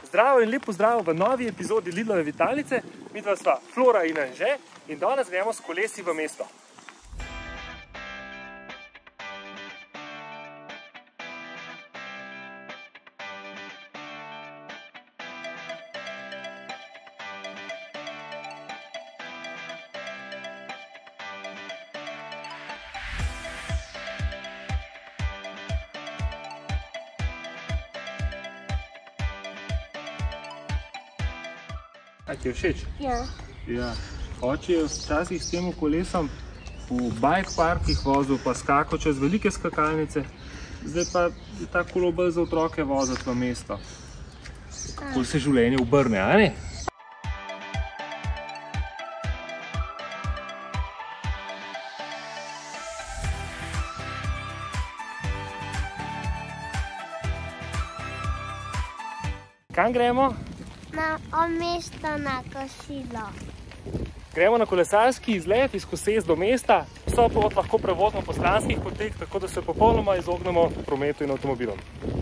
Zdravo in lep pozdrav v novi epizodi Lidlove Vitalnice. Midva sva Flora in Anže in danes gremo s kolesi v mesto. A ti je všeč? Ja. Ja. Oči je včasih s tem kolesom v bike parkih vozil, pa skakal čez velike skakalnice. Zdaj pa je ta kolo bolj za otroke voziti v mesto. Kako se življenje obrne, a ne? Kam gremo? Na mesto na kosilo. Gremo na kolesarski izlet iz Koses do mesta. Vso pot lahko prevozimo po stranskih poteh, tako da se popolnoma izognemo prometu in avtomobilom.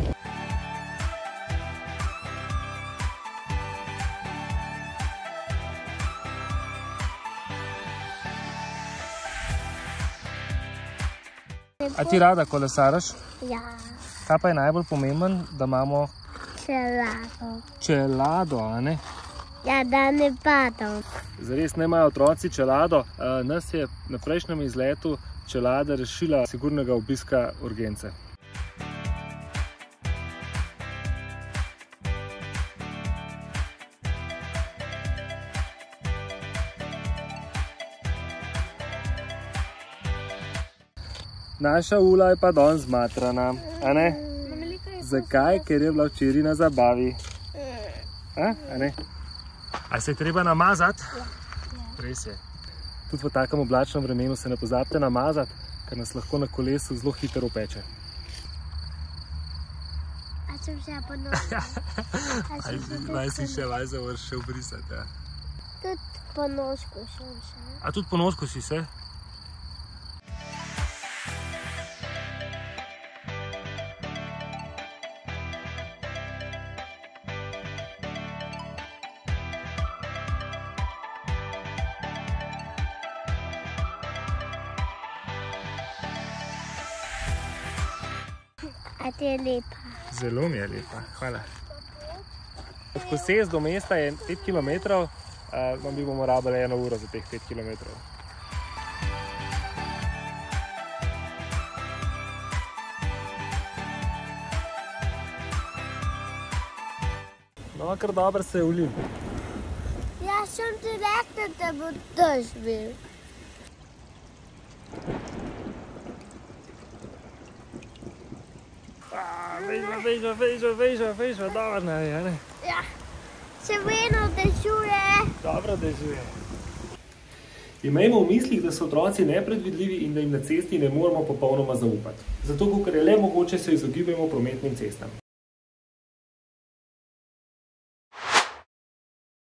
A ti rada kolesaraš? Ja. Kaj pa je najbolj pomemben, da imamo Čelado. čelado, a ne? Ja, da ne padam. Zares ne imajo otroci čelado. Nas je na prejšnjem izletu čelada rešila sigurnega obiska urgence. Naša Ula je pa danes zmatrana, a ne? Zakaj? Ker je bila včeraj na zabavi. A ne? A se je treba namazati? Ja. Res je. Tudi v takem oblačnem vremenu se ne pozabite namazati, ker nas lahko na kolesu zelo hitro opeče. A sem se ponošla. Naj si še vajza moraš še obrisati, ja. Tudi ponoško sem se. A tudi ponoško si se? A ti je lepa. Zelo mi je lepa, hvala. Od Koses do mesta je 5 km, mi bomo rabili 1 uro za teh 5 km. No, kar dobro se je ulil. Ja, sem ti rekla, da bo dež bil. Veža, dobro naj, a ne? Ja, še vedno dežuje. Dobro dežuje. Imejmo v mislih, da so otroci nepredvidljivi in da jim na cesti ne moramo popolnoma zaupati. Zato, kakor je le mogoče, se izogibajmo prometnim cestam.